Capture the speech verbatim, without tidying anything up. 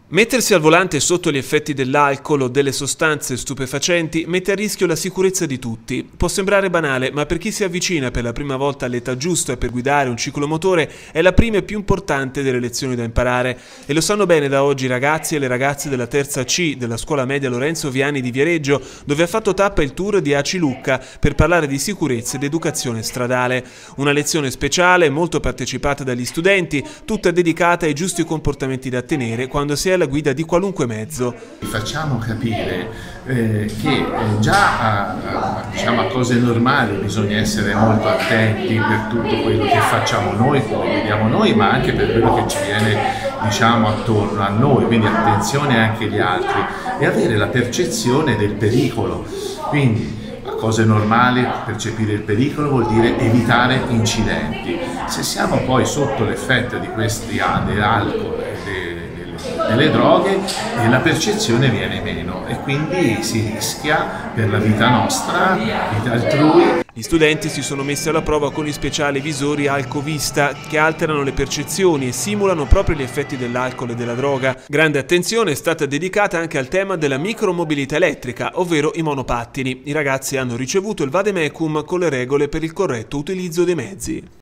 Mettersi al volante sotto gli effetti dell'alcol o delle sostanze stupefacenti mette a rischio la sicurezza di tutti. Può sembrare banale, ma per chi si avvicina per la prima volta all'età giusta per guidare un ciclomotore è la prima e più importante delle lezioni da imparare. E lo sanno bene da oggi i ragazzi e le ragazze della terza C della scuola media Lorenzo Viani di Viareggio, dove ha fatto tappa il tour di Aci Lucca per parlare di sicurezza ed educazione stradale. Una lezione speciale, molto partecipata dagli studenti, tutta dedicata ai giusti comportamenti da tenere quando si è alla guida di qualunque mezzo. Facciamo capire eh, che eh, già a, a, diciamo, a cose normali bisogna essere molto attenti per tutto quello che facciamo noi, come vediamo noi, ma anche per quello che ci viene, diciamo, attorno a noi, quindi attenzione anche agli altri e avere la percezione del pericolo. Quindi a cose normali percepire il pericolo vuol dire evitare incidenti. Se siamo poi sotto l'effetto di questi dell'alcol e delle droghe, e la percezione viene meno e quindi si rischia per la vita nostra, la vita altrui. Gli studenti si sono messi alla prova con i speciali visori Alcovista che alterano le percezioni e simulano proprio gli effetti dell'alcol e della droga. Grande attenzione è stata dedicata anche al tema della micromobilità elettrica, ovvero i monopattini. I ragazzi hanno ricevuto il vademecum con le regole per il corretto utilizzo dei mezzi.